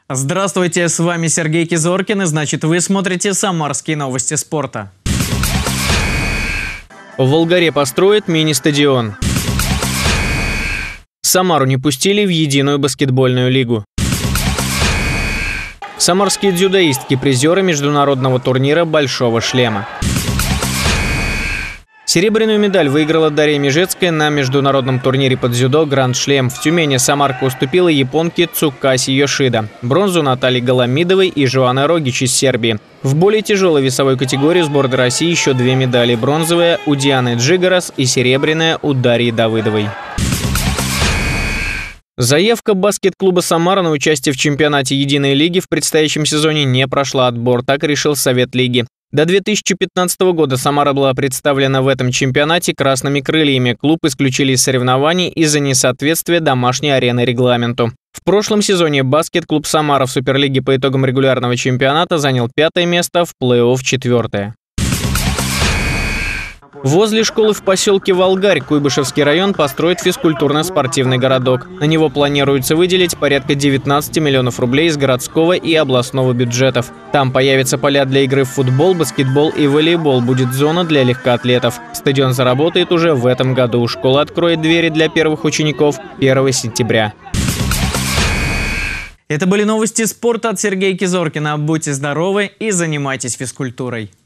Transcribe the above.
Здравствуйте, с вами Сергей Кизоркин, и значит вы смотрите «Самарские новости спорта». В Волгаре построят мини-стадион. Самару не пустили в единую баскетбольную лигу. Самарские дзюдоистки – призеры международного турнира «Большого шлема». Серебряную медаль выиграла Дарья Межецкая на международном турнире по дзюдо «Гранд Шлем». В Тюмени самарка уступила японке Цукаси Йошида. Бронзу Натальи Галамидовой и Жоанны Рогич из Сербии. В более тяжелой весовой категории сборной России еще две медали. Бронзовая у Дианы Джигарас и серебряная у Дарьи Давыдовой. Заявка баскет-клуба «Самара» на участие в чемпионате единой лиги в предстоящем сезоне не прошла отбор, так решил Совет лиги. До 2015 года Самара была представлена в этом чемпионате красными крыльями. Клуб исключили из соревнований из-за несоответствия домашней арены регламенту. В прошлом сезоне баскет-клуб «Самара» в Суперлиге по итогам регулярного чемпионата занял 5-е место, в плей-офф 4-е. Возле школы в поселке Волгарь Куйбышевский район построит физкультурно-спортивный городок. На него планируется выделить порядка 19 миллионов рублей из городского и областного бюджетов. Там появятся поля для игры в футбол, баскетбол и волейбол. Будет зона для легкоатлетов. Стадион заработает уже в этом году. Школа откроет двери для первых учеников 1 сентября. Это были новости спорта от Сергея Кизоркина. Будьте здоровы и занимайтесь физкультурой.